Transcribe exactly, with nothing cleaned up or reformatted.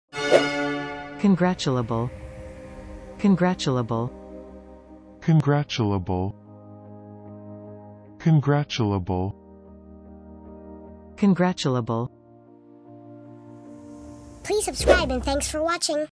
Congratulable. Congratulable. Congratulable. Congratulable. Congratulable. Please subscribe and thanks for watching.